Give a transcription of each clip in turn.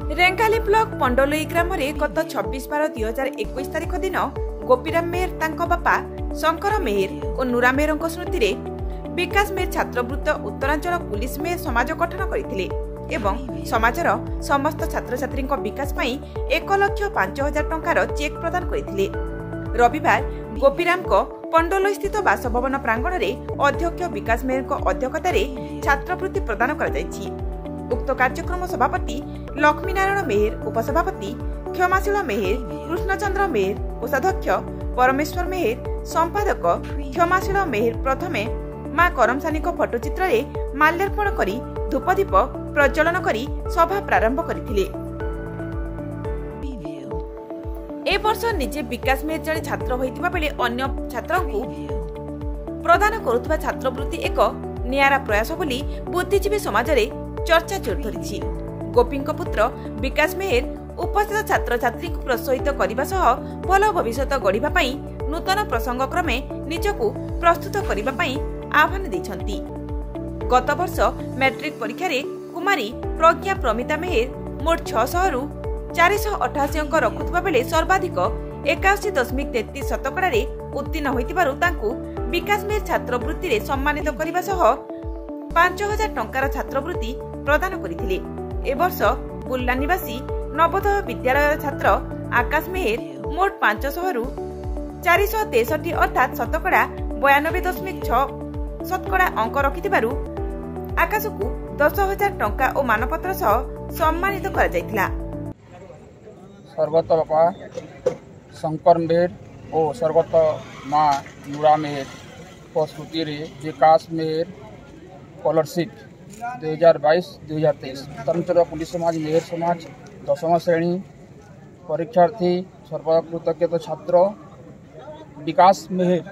Rengali block पंडोलई ग्राम में गत 26/12/2021 तारीख दिन गोपीराम मेहर तांको बापा शंकर मेहर और नूरा मेहर स्मृति में विकास मेहर छात्रवृत्त उत्तरांचल पुलिस मेहर समाज गठन करथिले एवं समाजर समस्त छात्र छात्री विकास पाई 1,05,000 टंकार चेक प्रदान करथिले। रविवार गोपीराम को पंडोलई स्थित बासभवन प्रांगण में अध्यक्ष विकास मेहर अध्यक्षतार छात्रवृत्ति प्रदान कर उक्त कार्यक्रम सभापति लक्ष्मीनारायण मेहर, उपसभापति क्षमाशील मेहर, कृष्णचंद्र मेहर, कोषाध्यक्ष परमेश्वर मेहर, संपादक क्षमाशील मेहर प्रथमे मां करमसानी फटोचित्र में माल्यार्पण करी धूपदीप प्रज्वलन करी सभा प्रारंभ करथिले। ए वर्ष निजे विकास मेहर जड़े छात्र होइतिबा बेले अन्य छात्रों को प्रदान करुवा छात्रवृत्ति एक नियारा प्रयास बोली बुद्धिजीवी समाज रे चर्चा जोर धरी। गोपी पुत्र विकास मेहर उपस्थित छात्र छात्री को प्रोत्साहित करने सह भल भविष्य गढ़ा नूतन प्रसंग क्रमे निजकू प्रस्तुत करने आह्वान देछंती। गत वर्ष मैट्रिक परीक्षा रे कुमारी प्रज्ञा प्रमिता मेहर मोट 600 रु 488 अंक रखुवा बेले सर्वाधिक 81.33% उत्तीर्ण होइतिबारु तांकू विकास मेहर छात्रवृत्ति रे सम्मानित करने सह 5,000 टंकार छात्रवृत्ति प्रदान करथिले। ए वर्ष बुल्ला निवासी नवोदय विद्यालय छात्र आकाश मेहर मोट 500 रु 463 अर्थात 92.6% अंक रखिथिबारु आकाश को 10,000 टंका और मानपत्र सह सम्मानित करा जायतिला। स्वर्गत बापा शंकर मेहर और स्वर्गत मां नूरा मेहर को स्मृति रे विकास मेहर स्कॉलरशिप 2022-2023 उत्तरांचल पुलिस समाज मेहर समाज 10वीं श्रेणी परीक्षार्थी सर्वकृतज्ञ छात्र विकास मेहर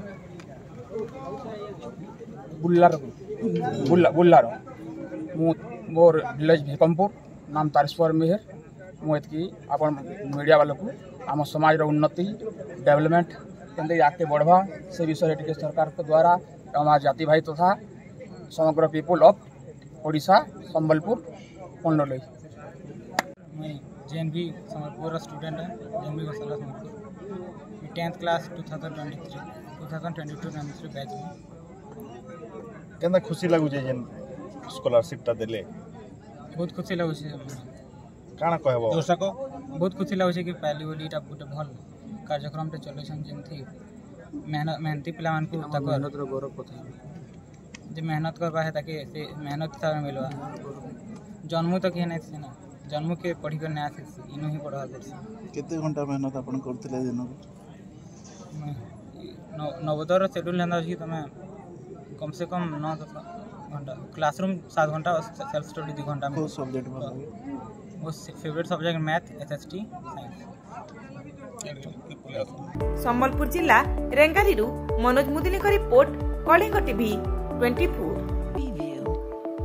बुल्लार मोर विलेज भेकमपुर नाम तारेश्वर मेहर मुझे आपण मीडिया वालों को आम समाज उन्नति डेवलपमेंट के आगे बढ़वा से विषय टी सरकार के द्वारा आम जाति भाई तथा समग्र पीपुल ऑफ ओडिशा संबलपुर पंडोलई। मैं जेएनवी संबलपुर स्टूडेंट है। JNV Gaushala Sambalpur 10th class 2022 batch में केना खुशी लागु जे जेन स्कॉलरशिप ता देले बहुत खुशी लागु छे। काना कहबो दर्शक बहुत खुशी लागु छे कि पहली बोलीटा गोटे भल कार्यक्रम ते चले छन जेंथि मेहनती पिला मान को तक मेहनत रो गौरव कथा जे मेहनत करबा है ताकि से मेहनत ता मिलवा जन्म तक ही नहीं ना जन्म के पढ़ी कर ना से इनो ही पढ़ा कर केते घंटा मेहनत अपन करथिले दिन नवोदय शेड्यूल लेंदा छी तमे कम से कम 9-10 घंटा क्लासरूम 7 घंटा और सेल्फ स्टडी 2 घंटा में। सब्जेक्ट भल वो favourite subject math SST Sambalpur जिला रेंगाली मनोज मुदिनी रिपोर्ट कलिंग टीवी 24।